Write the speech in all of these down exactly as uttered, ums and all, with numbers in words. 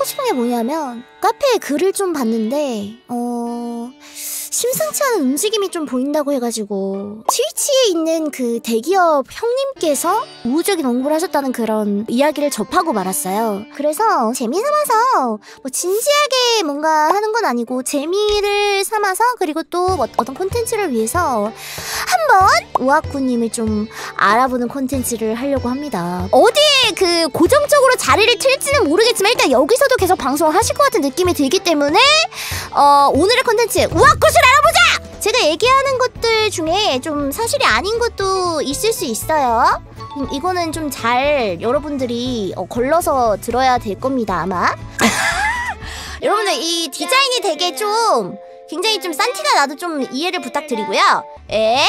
하고 싶은 게 뭐냐면 카페에 글을 좀 봤는데 어... 심상치 않은 움직임이 좀 보인다고 해가지고 트위치에 있는 그 대기업 형님께서 우호적인 언급을 하셨다는 그런 이야기를 접하고 말았어요. 그래서 재미삼아서 뭐 진지하게 뭔가 하는 건 아니고 재미를 삼아서 그리고 또 어떤 콘텐츠를 위해서 한번 우아꾸님을 좀 알아보는 콘텐츠를 하려고 합니다. 어디에 그 고정적으로 자리를 틀지는 모르겠지만 일단 여기서도 계속 방송을 하실 것 같은 느낌이 들기 때문에 어, 오늘의 콘텐츠 우아꾸를 알아보자! 제가 얘기하는 것들 중에 좀 사실이 아닌 것도 있을 수 있어요. 음, 이거는 좀 잘 여러분들이 어, 걸러서 들어야 될 겁니다 아마. 여러분들 이 디자인이 되게 좀 굉장히 좀 싼 티가 나도 좀 이해를 부탁드리고요. 에?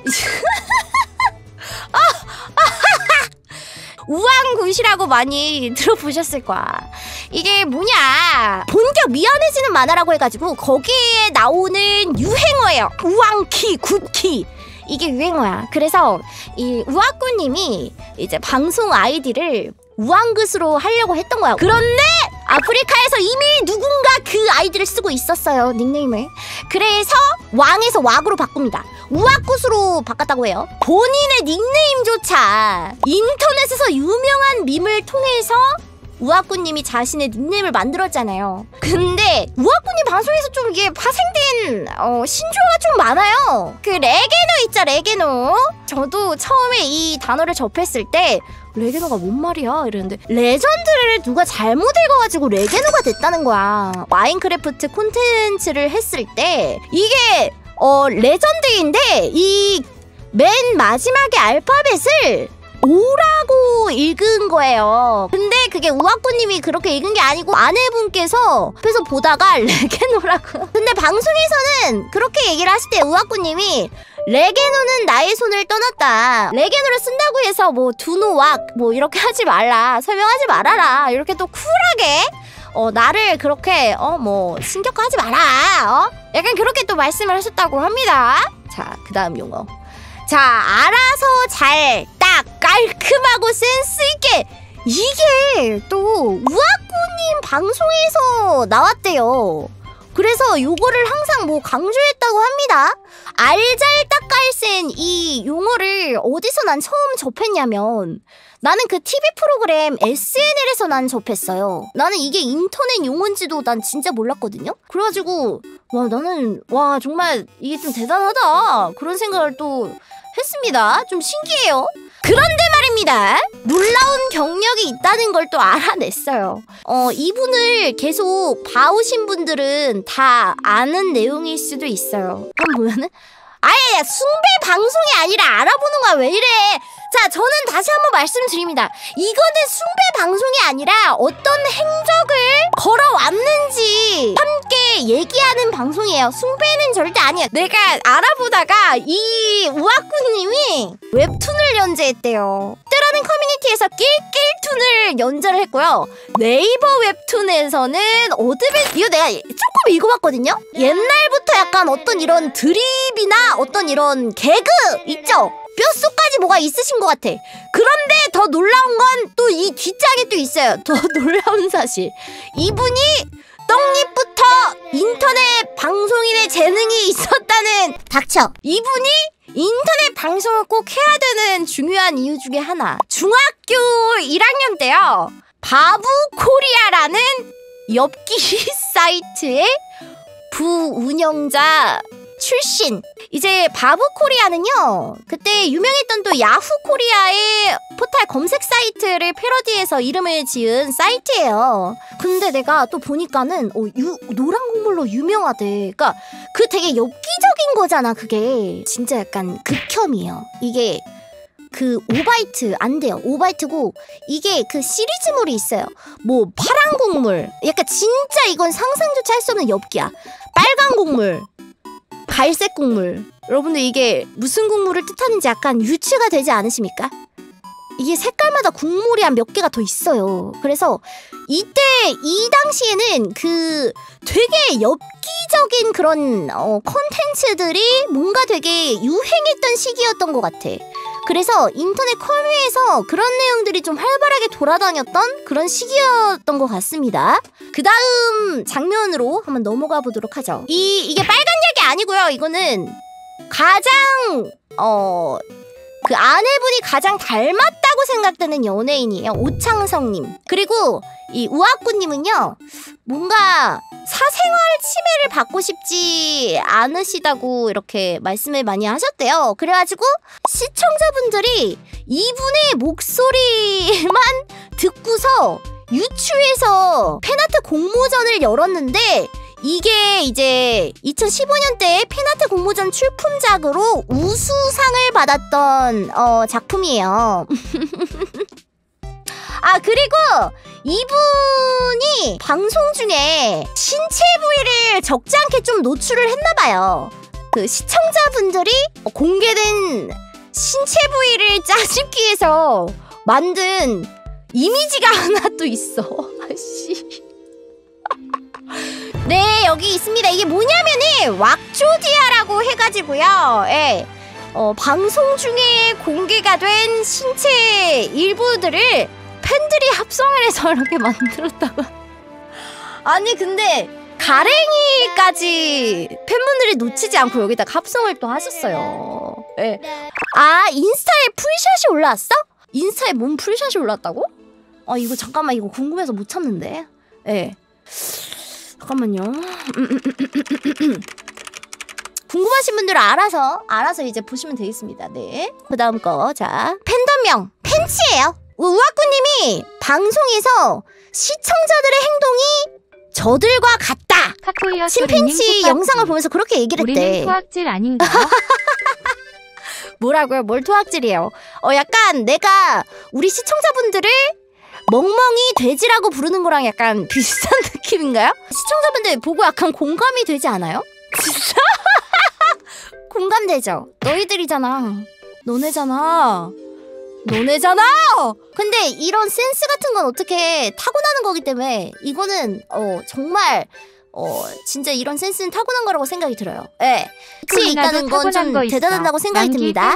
우왕굿이라고 많이 들어보셨을 거야. 이게 뭐냐, 본격 미안해지는 만화라고 해가지고 거기에 나오는 유행어예요. 우왕키, 굿키, 이게 유행어야. 그래서 이 우아꾸님이 이제 방송 아이디를 우왕굿으로 하려고 했던 거야. 그런데 아프리카에서 이미 누군가 그 아이디를 쓰고 있었어요, 닉네임을. 그래서 왕에서 왁으로 바꿉니다. 우아굿으로 바꿨다고 해요. 본인의 닉네임조차 인터넷에서 유명한 밈을 통해서 우아꾸님이 자신의 닉네임을 만들었잖아요. 근데 우아꾸님 방송에서 좀 이게 파생된 어, 신조어가 좀 많아요. 그 레게노 있죠, 레게노. 저도 처음에 이 단어를 접했을 때 레게노가 뭔 말이야? 이랬는데 레전드를 누가 잘못 읽어가지고 레게노가 됐다는 거야. 마인크래프트 콘텐츠를 했을 때 이게 어 레전드인데 이 맨 마지막에 알파벳을 오라고 읽은 거예요. 근데 그게 우아꾸님이 그렇게 읽은 게 아니고 아내분께서 옆에서 보다가 레게노라고. 근데 방송에서는 그렇게 얘기를 하실 때 우아꾸님이 레게노는 나의 손을 떠났다. 레게노를 쓴다고 해서 뭐 두노왁 뭐 이렇게 하지 말라, 설명하지 말아라, 이렇게 또 쿨하게 어 나를 그렇게 어 뭐 신격화하지 마라, 어 약간 그렇게 또 말씀을 하셨다고 합니다. 자, 그 다음 용어. 자, 알아서 잘 딱 깔끔하고 센스있게. 이게 또 우아꾸님 방송에서 나왔대요. 그래서 요거를 항상 뭐 강조했다고 합니다. 알잘딱깔센 이 용어를 어디서 난 처음 접했냐면 나는 그 티비 프로그램 에스엔엘에서 난 접했어요. 나는 이게 인터넷 용어인지도 난 진짜 몰랐거든요. 그래가지고 와, 나는 와 정말 이게 좀 대단하다 그런 생각을 또 했습니다. 좀 신기해요. 그런데 말입니다, 놀라운 경력이 있다는 걸 또 알아냈어요. 어, 이분을 계속 봐오신 분들은 다 아는 내용일 수도 있어요. 한번 보면은 아예 숭배 방송이 아니라 알아보는 거야. 왜 이래? 자, 저는 다시 한번 말씀드립니다. 이거는 숭배 방송이 아니라 어떤 행적을 걸어왔는지 함께 얘기하는 방송이에요. 숭배는 절대 아니야. 내가 알아보다가 이 우아꾸님이 웹툰을 연재했대요. 뜨라는 커뮤니티에서 낄낄툰을 연재를 했고요. 네이버 웹툰에서는 어드벤, 이거 내가 조금 읽어봤거든요? 옛날부터 약간 어떤 이런 드립이나 어떤 이런 개그 있죠? 뼛속까지 뭐가 있으신 것 같아. 그런데 더 놀라운 건 또 이 뒷장에 또 있어요. 더 놀라운 사실. 이분이 떡잎부터 인터넷 방송인의 재능이 있었다는. 닥쳐. 이분이 인터넷 방송을 꼭 해야 되는 중요한 이유 중에 하나. 중학교 일 학년 때요, 바부코리아라는 엽기 사이트의 부운영자 출신. 이제 바부코리아는요, 그때 유명했던 또 야후코리아의 포탈 검색 사이트를 패러디해서 이름을 지은 사이트예요. 근데 내가 또 보니까는 어, 유, 노란 국물로 유명하대. 그러니까 그 되게 엽기적인 거잖아. 그게 진짜 약간 극혐이에요. 이게 그 오 바이트 안 돼요. 오 바이트고 이게 그 시리즈물이 있어요. 뭐 파란 국물, 약간 진짜 이건 상상조차 할 수 없는 엽기야. 빨간 국물, 갈색 국물. 여러분들 이게 무슨 국물을 뜻하는지 약간 유추가 되지 않으십니까? 이게 색깔마다 국물이 한 몇 개가 더 있어요. 그래서 이때 이 당시에는 그 되게 엽기적인 그런 어, 콘텐츠들이 뭔가 되게 유행했던 시기였던 것 같아. 그래서 인터넷 커뮤에서 그런 내용들이 좀 활발하게 돌아다녔던 그런 시기였던 것 같습니다. 그 다음 장면으로 한번 넘어가 보도록 하죠. 이, 이게 빨간 약이 아니고요. 이거는 가장 어... 그 아내분이 가장 닮았다고 생각되는 연예인이에요. 오창성님. 그리고 이 우아꾸님은요, 뭔가 사생활 침해를 받고 싶지 않으시다고 이렇게 말씀을 많이 하셨대요. 그래가지고 시청자분들이 이분의 목소리만 듣고서 유추해서 팬아트 공모전을 열었는데, 이게 이제 이천십오 년대에 팬아트 공모전 출품작으로 우수상을 받았던 어, 작품이에요. 아, 그리고 이분이 방송 중에 신체 부위를 적지 않게 좀 노출을 했나봐요. 그 시청자분들이 공개된 신체 부위를 짜집기 위해서 만든 이미지가 하나 또 있어. 아씨. 네, 여기 있습니다. 이게 뭐냐면은 왁조디아라고 해가지고요. 예. 어, 방송 중에 공개가 된 신체 일부들을 팬들이 합성을 해서 이렇게 만들었다고. 아니 근데 가랭이까지 팬분들이 놓치지 않고 여기다가 합성을 또 하셨어요. 예. 아, 인스타에 풀샷이 올라왔어? 인스타에 뭔 풀샷이 올라왔다고? 아, 이거 잠깐만, 이거 궁금해서 못 참는데. 예. 잠깐만요. 궁금하신 분들은 알아서 알아서 이제 보시면 되겠습니다. 네. 그 다음 거. 자, 팬덤명 팬치예요. 우아꾸님이 방송에서 시청자들의 행동이 저들과 같다. 신팬치 영상을 보면서 그렇게 얘기를 했대. 우리는 토악질 아닌가요? 뭐라고요? 뭘 토악질이에요? 어, 약간 내가 우리 시청자분들을 멍멍이 돼지라고 부르는 거랑 약간 비슷한 느낌인가요? 시청자분들 보고 약간 공감이 되지 않아요? 진짜? 공감되죠? 너희들이잖아. 너네잖아. 너네잖아! 근데 이런 센스 같은 건 어떻게 타고나는 거기 때문에 이거는 어 정말 어 진짜 이런 센스는 타고난 거라고 생각이 들어요. 예. 네. 같이 있다는 건 좀 대단하다고 생각이 듭니다.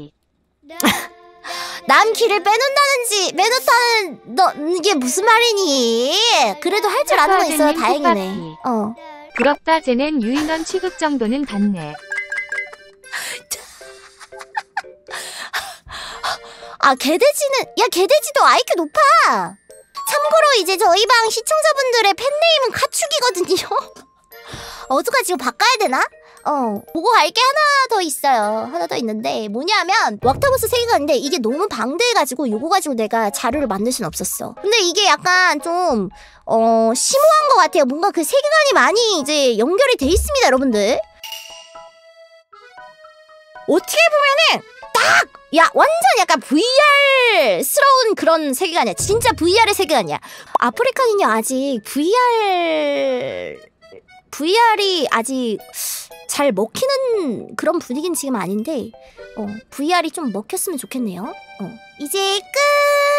남 길을 빼놓는다는지 빼놓다는 너 이게 무슨 말이니? 그래도 할 줄 아는 거 있어요. 다행이네. 어. 부럽다. 쟤는 유인원 취급 정도는 받네. 아, 개돼지는 야 개돼지도 아이큐 높아. 참고로 이제 저희 방 시청자분들의 팬네임은 카축이거든요. 어떡하지? 이거 바꿔야 되나? 어, 보고 갈 게 하나 더 있어요. 하나 더 있는데 뭐냐면 왁타버스 세계관인데 이게 너무 방대해가지고 요거 가지고 내가 자료를 만들 순 없었어. 근데 이게 약간 좀 어, 심오한 것 같아요. 뭔가 그 세계관이 많이 이제 연결이 돼 있습니다, 여러분들. 어떻게 보면은 딱! 야, 완전 약간 브이알스러운 그런 세계관이야. 진짜 브이알의 세계관이야. 아프리카는요, 아직 브이알... 브이알이 아직 잘 먹히는 그런 분위기는 지금 아닌데 어, 브이알이 좀 먹혔으면 좋겠네요. 어. 이제 끝!